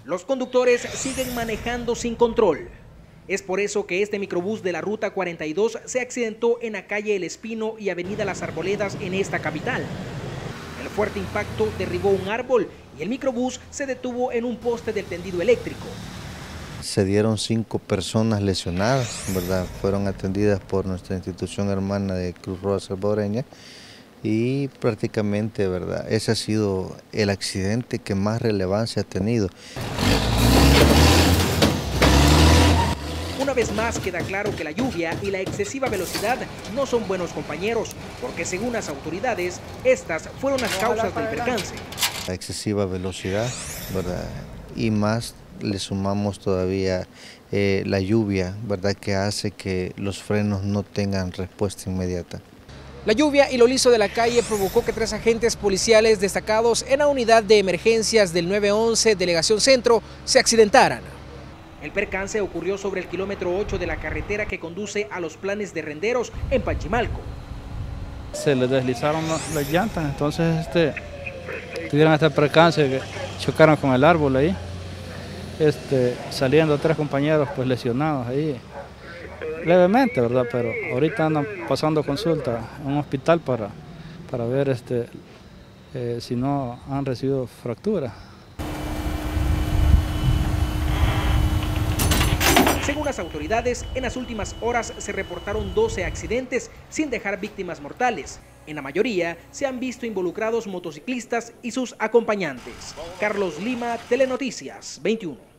Los conductores siguen manejando sin control. Es por eso que este microbús de la Ruta 42 se accidentó en la calle El Espino y avenida Las Arboledas en esta capital. El fuerte impacto derribó un árbol y el microbús se detuvo en un poste del tendido eléctrico. Se dieron 5 personas lesionadas, ¿verdad? Fueron atendidas por nuestra institución hermana de Cruz Roja Salvadoreña y prácticamente, ¿verdad? Ese ha sido el accidente que más relevancia ha tenido. Una vez más queda claro que la lluvia y la excesiva velocidad no son buenos compañeros, porque según las autoridades, estas fueron las causas del percance. La excesiva velocidad, ¿verdad? Y más le sumamos todavía la lluvia, ¿verdad? Que hace que los frenos no tengan respuesta inmediata. La lluvia y lo liso de la calle provocó que 3 agentes policiales destacados en la unidad de emergencias del 911 Delegación Centro se accidentaran. El percance ocurrió sobre el kilómetro 8 de la carretera que conduce a los planes de Renderos en Panchimalco. Se les deslizaron las llantas, entonces tuvieron este percance que chocaron con el árbol ahí, saliendo 3 compañeros pues lesionados ahí, levemente, ¿verdad? Pero ahorita andan pasando consulta en un hospital para ver si no han recibido fracturas. Según las autoridades, en las últimas horas se reportaron 12 accidentes sin dejar víctimas mortales. En la mayoría se han visto involucrados motociclistas y sus acompañantes. Carlos Lima, Telenoticias 21.